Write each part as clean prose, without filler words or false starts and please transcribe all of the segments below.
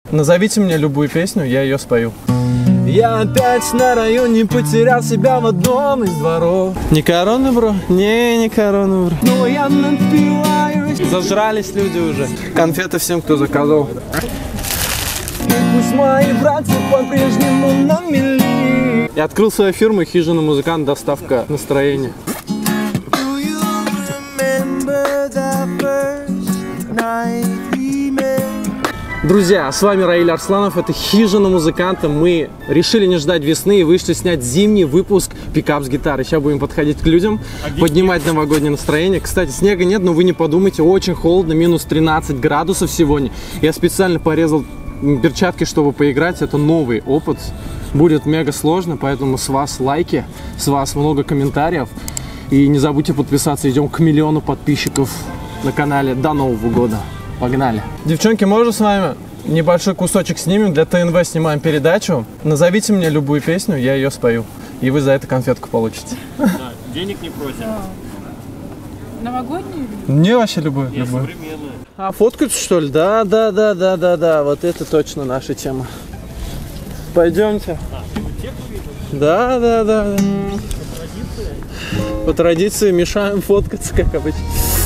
Назовите мне любую песню, я ее спою. Я опять на районе потерял себя в одном из дворов. Не корона, бро? Не корона, бро. Но я напиваюсь. Зажрались люди уже. Конфеты всем, кто заказал. И пусть мои братья по-прежнему на мели. Я открыл свою фирму «Хижина Музыкант», доставка настроения. Друзья, с вами Раиль Арсланов, это «Хижина Музыканта». Мы решили не ждать весны и вышли снять зимний выпуск «Пикап с гитарой». Сейчас будем подходить к людям, поднимать новогоднее настроение. Кстати, снега нет, но вы не подумайте, очень холодно, минус 13 градусов сегодня. Я специально порезал перчатки, чтобы поиграть, это новый опыт. Будет мега сложно, поэтому с вас лайки, с вас много комментариев. И не забудьте подписаться, идем к 1 миллиону подписчиков на канале до Нового года. Погнали. Девчонки, можно с вами небольшой кусочек снимем? Для ТНВ снимаем передачу. Назовите мне любую песню, я ее спою. И вы за это конфетку получите. Да, денег не просим. Новогоднюю? Не, вообще любую. Современную. А фоткаются, что ли? Да. Вот это точно наша тема. Пойдемте. Да. По традиции мешаем фоткаться, как обычно.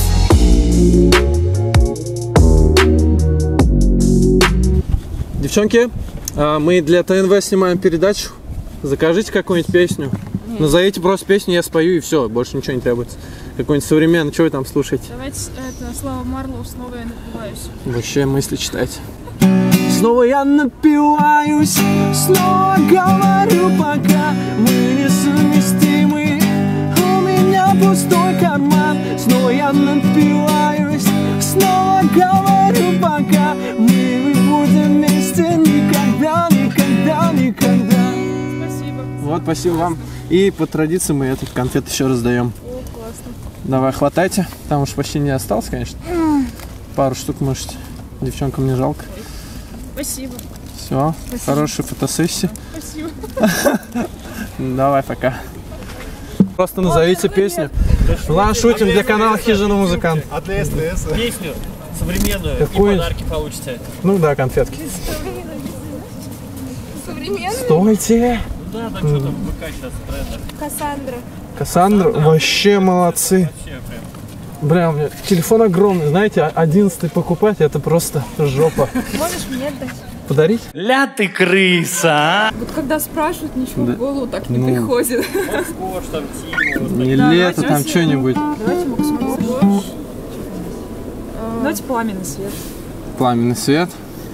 Девчонки, мы для ТНВ снимаем передачу. Закажите какую-нибудь песню. Назовите просто песню, я спою и все, больше ничего не требуется. Какой-нибудь современный, что вы там слушаете? Давайте это Слава Марлоу, снова я напиваюсь. Вообще мысли читайте. Снова я напиваюсь, снова говорю, пока мы несовместимы. У меня пустой карман. Снова я напиваюсь, снова говорю, пока мы будем вместе никогда. Спасибо. Вот, спасибо вам. И по традиции мы этот конфет еще раздаем. О, классно. Давай, хватайте. Там уж почти не осталось, конечно. Пару штук можете. Девчонкам не жалко. Спасибо. Все, хорошей фотосессии. Спасибо. Давай, пока. Просто назовите песню. Ладно, шутим, для канала «Хижина Музыкант». А для СТС? Песню современную. Какую? И подарки получите. Ну да, конфетки. Современный? Стойте! Да, что там в ВК сейчас трендер. Кассандра. Кассандра, вообще молодцы. Вообще прям. Бля, у меня телефон огромный, знаете, 11-й покупать, это просто жопа. Можешь мне отдать? Подарить? Ля ты крыса, Вот когда спрашивают, ничего в голову так не приходит. Москва, там Тима. Не лето, там что-нибудь. Давайте Макс. Давайте пламенный свет. Пламенный свет.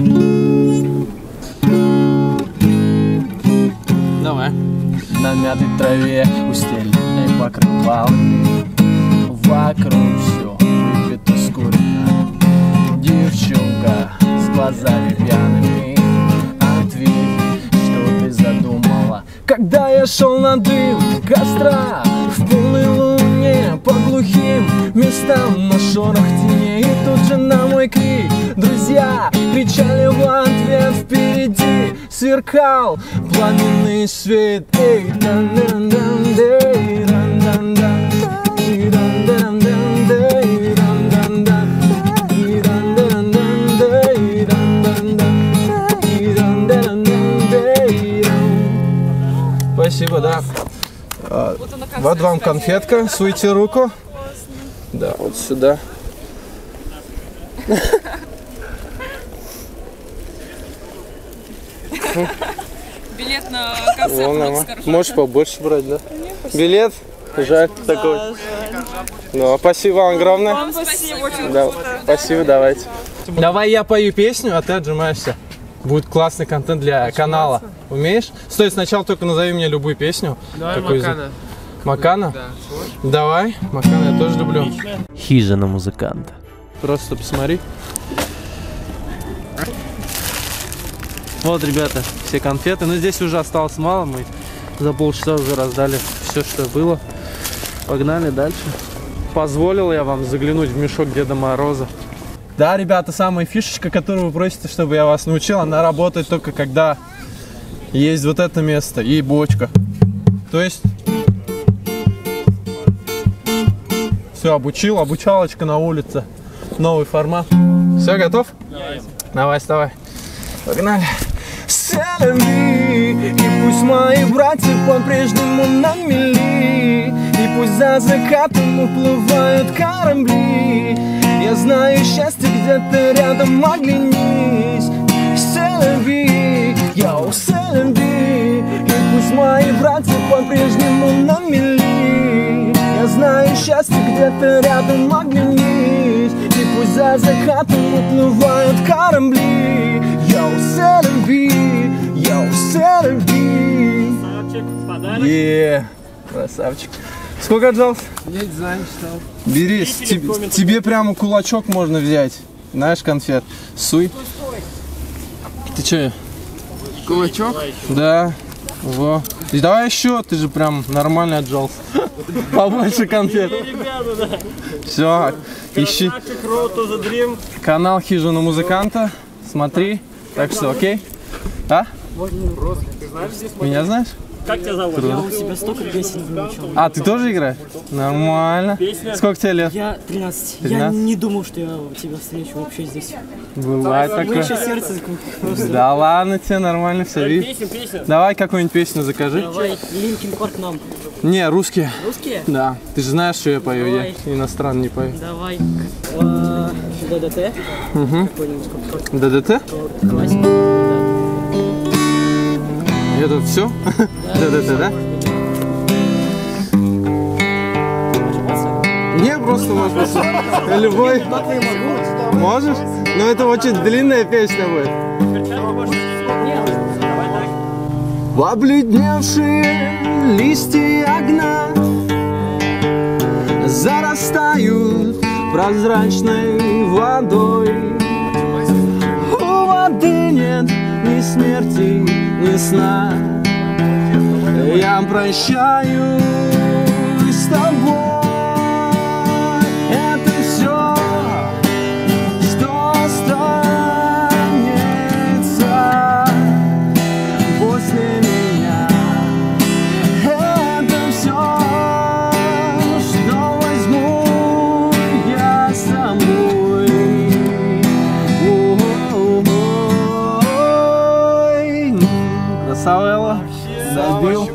Давай. На мятой траве, устеленной покрывалами, вокруг все выпито скурено. Девчонка с глазами пьяными, ответь, что ты задумала. Когда я шел на дым костра, в полной луне, по глухим местам, на шорох теней, и тут же на мой крик друзья кричали в ответ. Впереди сверкал пламенный свет. Эй, спасибо, да. Вот вам конфетка, суйте руку. Да, вот сюда. Билет на концерт. Можешь побольше брать, да? Билет? Жаль, такой. Ну, спасибо вам огромное. Вам спасибо, очень Да, спасибо, давайте. Давай я пою песню, а ты отжимаешься. Будет классный контент для канала. Умеешь? Стой, сначала только назови мне любую песню. Давай Макана. Макана? Да. Давай. Макана я тоже люблю. Хижина Музыканта. Просто посмотри. Вот, ребята, все конфеты. Но здесь уже осталось мало. Мы за полчаса уже раздали все, что было. Погнали дальше. Позволил я вам заглянуть в мешок Деда Мороза. Да, ребята, самая фишечка, которую вы просите, чтобы я вас научил, она работает только когда есть вот это место и бочка. То есть все, обучил, обучалочка на улице. Новый формат. Все, готов? Давай. Давай, вставай. Погнали. Селями, и пусть мои братья по-прежнему на мели, и пусть за закатом уплывают корабли. Я знаю, счастье где-то рядом, оглянись. Селями, йоу, селями, и пусть мои братья по-прежнему на мели. Я знаю, счастье где-то рядом, оглянись, и пусть за закатом уплывают корабли. Йоу, селями, йоу, селями. Красавчик, подарок. Красавчик. Сколько отжался? Я не знаю, что. Бери, тебе прямо кулачок можно взять. Знаешь, конфет. Суй. Ты че? Кулачок? Да. Во. И давай еще, ты же прям нормально отжался. Побольше конфет. Все, ищи. Канал Хижина Музыканта. Смотри. Так что, окей? А? Меня знаешь? Как тебя зовут? Я у тебя столько песен выучил. А, ты тоже играешь? Нормально. Песня? Сколько тебе лет? Я 13. 13? Я не думал, что я тебя встречу вообще здесь. Бывает У меня такое. еще сердце просто. Да ладно тебе, нормально все видишь. Песня. Давай какую-нибудь песню закажи. Давай, Линкин Парк нам. Не, русские. Русские? Да. Ты же знаешь, что я пою, Давай. я иностранный не пою. Давай. ДДТ. Какой-нибудь ДДТ? классика. Это все? ДДТ, да? Не, просто можешь просто. Любой. Можешь? Но это очень длинная песня будет. В обледневшие листья огня зарастают прозрачной водой. У воды нет ни смерти, ни сна. Я прощаюсь с тобой. Это все, что останется после меня. Это все, что возьму я с собой. Красава, забил.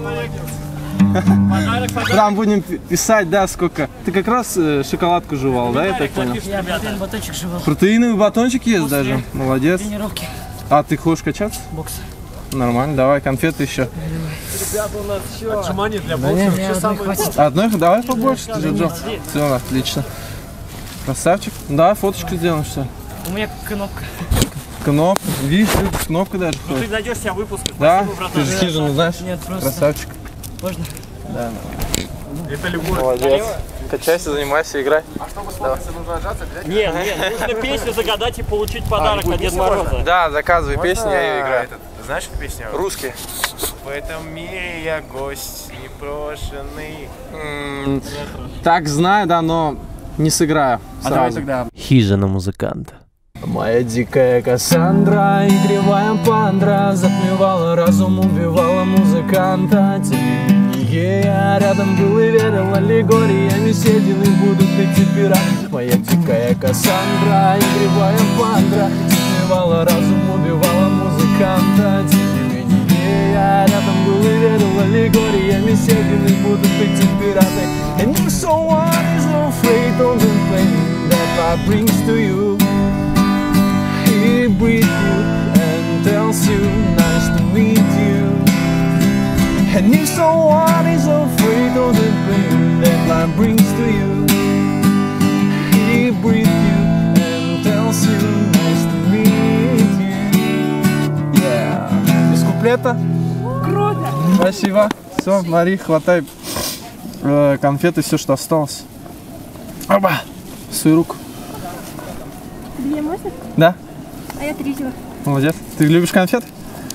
Там будем писать, да, сколько. Ты как раз шоколадку жевал, да, я так понял? Я протеин батончик жевал. Протеиновый батончик есть даже. Молодец. Тренировки. А ты хочешь качаться? Бокс. Нормально, давай, конфеты еще. Отжимания для Мне одной хватит. Одной, давай побольше, ты же Джо. Все, отлично. Красавчик. Давай фоточку сделаем, что ли? У меня кнопка. Кнопка. Видишь, кнопка даже. Ты найдешь себя выпуск. Да? Спасибо, Ты братан. же хижину знаешь? Нет, просто. Красавчик. Можно? Это любовь. Молодец. Качайся, занимайся, играй. Нет, нужно песню загадать и получить подарок от Деда Мороза. Да, заказывай песню, я ее играю. Знаешь эту песню? Русские. В этом мире я гость непрошенный. Так знаю, да, но не сыграю. Сразу. Хижина музыканта. Моя дикая Кассандра и кривая пандра затмевала разум, убивала музыканта. Тем не менее я рядом был и верил аллегориями седины будут эти пираты. Моя дикая Кассандра и кривая пандра затмевала разум, убивала музыканта. Тем не менее я рядом был и верил аллегориями седины будут эти пираты. And if someone is afraid of the pain that life brings to you, he breathes you and tells you nice to meet you. And if someone is afraid of the pain that life brings to you, he breathes you and tells you nice to meet you. Yeah. Без куплета? Круто! Спасибо. Все, Мари, хватай конфеты, все, что осталось. Оба! Свою руку. Две можно? Да? А я третьего. Молодец. Ты любишь конфеты?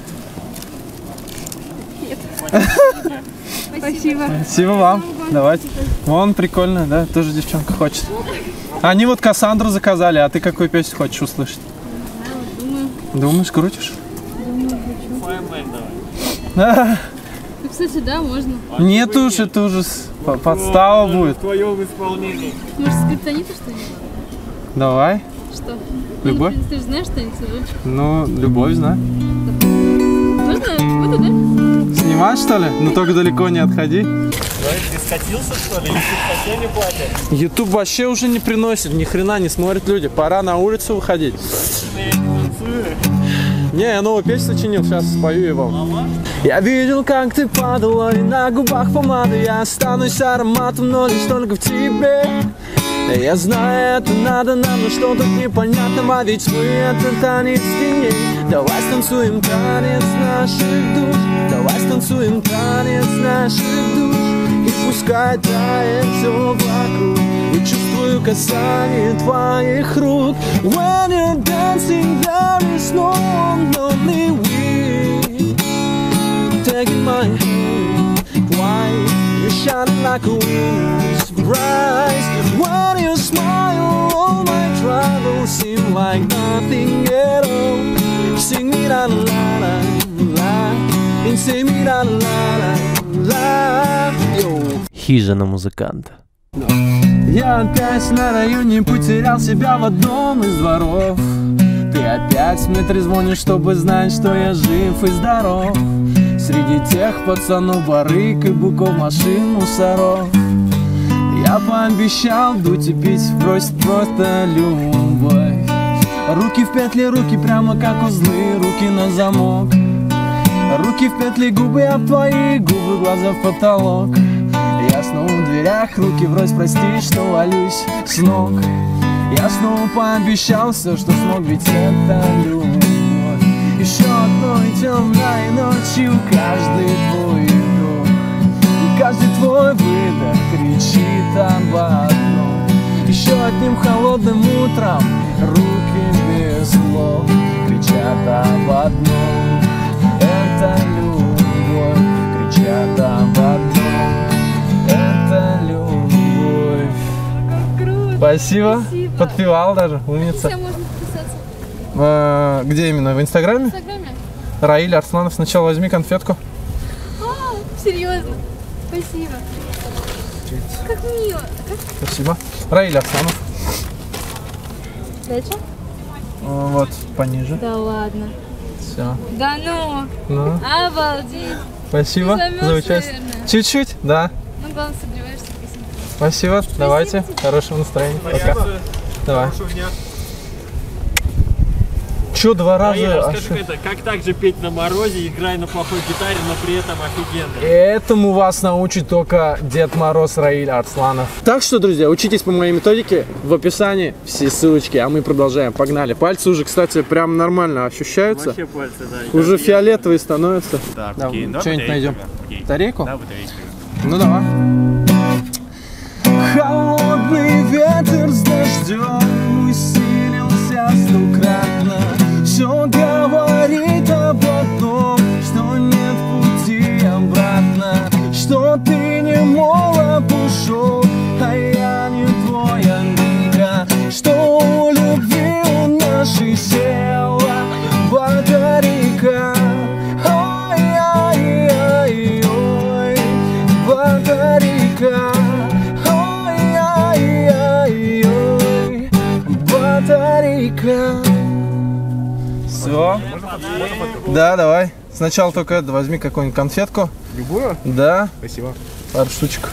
Спасибо. Спасибо вам. Давайте. Вон, прикольно, да? Тоже девчонка хочет. Они вот Кассандру заказали, а ты какую песню хочешь услышать? Думаешь, крутишь? Ну, кстати, да, можно. Нет уж, это уже подстава будет. В твоем исполнении. Может, скриптонита что-нибудь? Давай. Что? Любовь? Ты же знаешь что-нибудь? Ну, любовь, знаю. Можно? Буду, да? Снимать, что ли? Ну, только далеко не отходи. Ты скатился, что ли? Если совсем не платят. YouTube вообще уже не приносит, ни хрена не смотрят люди. Пора на улицу выходить. Не, я новую песню сочинил, сейчас спою его. Я видел, как ты падала, и на губах помада. Я останусь ароматом, но лишь только в тебе. Я знаю, это надо нам, но что тут непонятного, ведь мы это танец теней. Давай станцуем танец наших душ, давай станцуем танец наших душ. И пускай тает все вокруг, и чувствую касание твоих рук. When you're dancing, there is no one, only we. Taking my hand, why you're shining like a wind's rise. When you smile, all my troubles seem like nothing at all. Sing me la la la la, and say me la la la la. Хижина музыканта. Я опять на районе потерял себя в одном из дворов. Ты опять мне трезвонишь, чтобы знать, что я жив и здоров. Среди тех пацанов барыг и буков машин мусоров. Я пообещал дуть и пить, просит просто любовь. Руки в петли, руки прямо как узлы, руки на замок. Руки в петли, губы об твои губы, глаза в потолок. Я снова в дверях, руки врозь, прости, что валюсь с ног. Я снова пообещал все, что смог, ведь это любовь. Еще одной темной ночью каждый твой вдох и каждый твой выдох кричит об одном. Еще одним холодным утром руки без слов кричат об одном. Это любовь, кричат об одном. Это любовь. Спасибо. Спасибо. Подпевал даже, умница. Все, можно подписаться. Где именно? В Инстаграме? В Инстаграме? Раиль Арсланов. Сначала возьми конфетку. А, серьезно? Спасибо. Как мило. Спасибо. Раиль Арсланов. Дальше? Вот, пониже. Да ладно. Все. Да ну. Ну, Обалдеть. спасибо Ты замёрз, за участие. наверное. Чуть-чуть, да. Ну, главное, согреваешься. Спасибо. Давайте. Хорошего настроения. Пока. Давай. Че два раза? Раиля, скажи, как так же петь на морозе, играя на плохой гитаре, но при этом офигенно? Этому вас научит только Дед Мороз Раиль Арсланов. Так что, друзья, учитесь по моей методике. В описании все ссылочки, а мы продолжаем. Погнали. Пальцы уже, кстати, прям нормально ощущаются. Вообще пальцы, да. Уже фиолетовые становятся. Так, Да, окей, давай что-нибудь найдем. Окей. Тарелку? Да, батарейку. Ну давай. Холодный ветер с дождем усилился стократно. Все говорит об одном, что нет пути обратно, что ты не молод ушел, а я не твоя Ника, что у любви у нашей села батарейка. Ой-ой-ой-ой, батарейка. Ой-ой-ой-ой, батарейка. Все. Да, давай. Сначала только это, возьми какую-нибудь конфетку. Любую? Да. Спасибо. Пару штучек.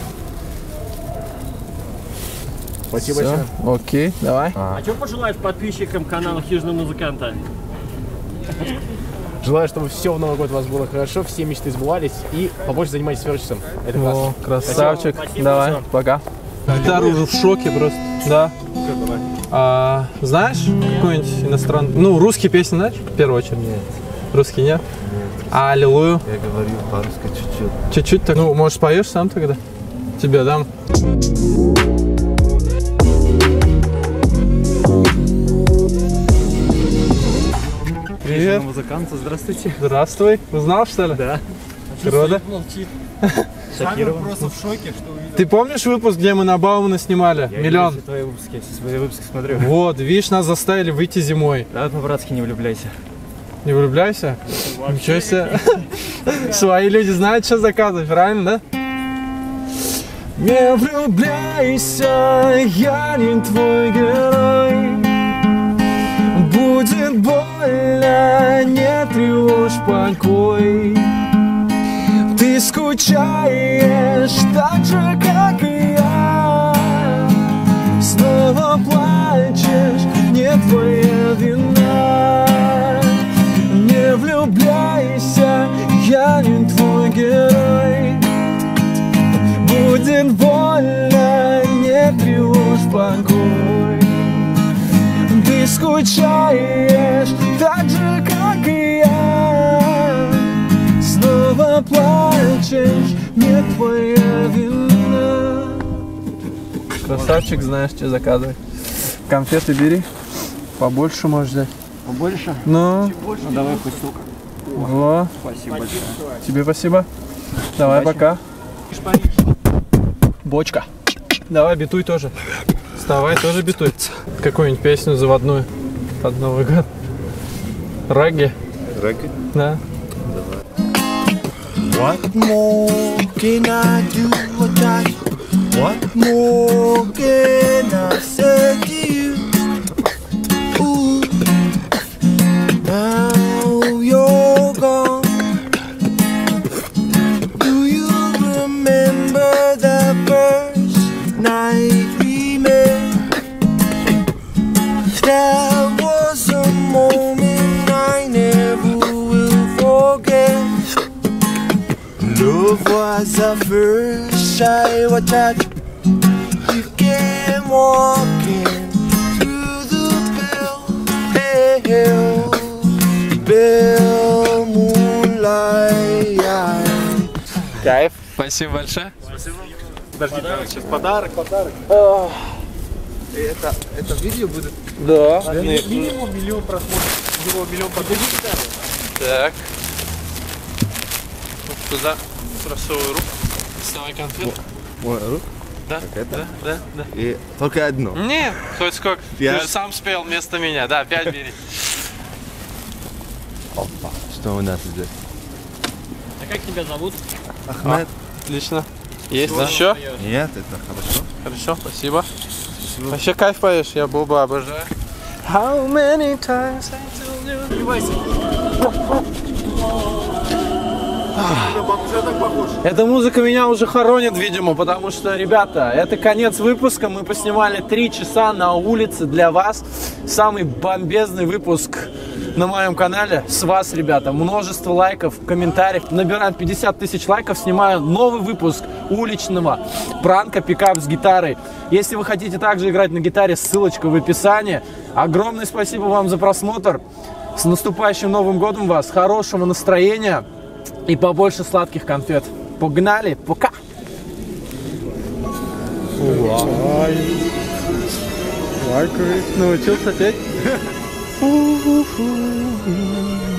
Спасибо Всё. большое. Окей, давай. А что пожелаешь подписчикам канала Хижина музыканта? Желаю, чтобы все в Новый год у вас было хорошо, все мечты сбывались и побольше занимайтесь творчеством. Это классно. О, красавчик. Спасибо. Давай, пока. Гитара уже в шоке просто. Да. Знаешь какой-нибудь иностранный? Ну, русские песни знаешь, в первую очередь? Нет. Русские нет? А аллилуйю? Я говорю по-русски чуть-чуть. Чуть-чуть так. Ну, может, поешь сам тогда? Тебе дам. Привет. Музыканта, здравствуйте. Здравствуй. Узнал, что ли? Да. Рода? Молчит. Шокирован. Просто в шоке, что увидел. Ты помнишь выпуск, где мы на Баумана снимали? Миллион. Я твои выпуски, свои выпуски смотрю. Вот, видишь, нас заставили выйти зимой. Да, по-братски не влюбляйся. Не влюбляйся? Ничего себе. Свои люди знают, что заказывать, правильно, да? Не влюбляйся, я не твой герой. Будет больно, не тревожь покой. Ты скучаешь так же, как и я. Снова плачешь, не твоя вина. Не влюбляйся, я не твой герой. Будет больно, не тревожь покой. Ты скучаешь так же, как и я. Снова плачешь, не твоя вина. Красавчик, знаешь, что заказывать. Конфеты бери, побольше можешь взять. Побольше? Ну, Давай кусок. во. Спасибо большое. Тебе спасибо. Давай, пока. Бочка. Давай, битуй тоже. Вставай, тоже битуй. Какую-нибудь песню заводную под Новый год. Регги. Регги? Да. What more can I do or die? What more can I say to you? Ooh, now you're gone. Do you remember the first night we met? That was a moment I never will forget. Love was the first shy touch. You came walking through the pale moonlight. Кайф. Спасибо большое. Спасибо. Подожди, сейчас подарок. Это видео будет? Да. Минимум миллион просмотров. Миллион подписчиков. Так. Туда просовывай руку. Вставай конфету. Ой, рук? Да, Как это? да. И только одно. Не, хоть сколько. Я- Ты же сам спел вместо меня. Да, 5 бери. Опа, что у нас здесь? А как тебя зовут? Ахмед? Отлично. Есть еще? Нет, это хорошо. Хорошо, спасибо. Вообще кайф поешь, я Боба обожаю. How many times I told you? Эта музыка меня уже хоронит, видимо, потому что, ребята, это конец выпуска. Мы поснимали 3 часа на улице для вас. Самый бомбезный выпуск на моем канале. С вас, ребята, множество лайков, комментариев. Набираем 50 тысяч лайков, снимаю новый выпуск уличного пранка «Пикап с гитарой». Если вы хотите также играть на гитаре, ссылочка в описании. Огромное спасибо вам за просмотр. С наступающим Новым годом вас, хорошего настроения и побольше сладких конфет. Погнали, пока! Научился петь?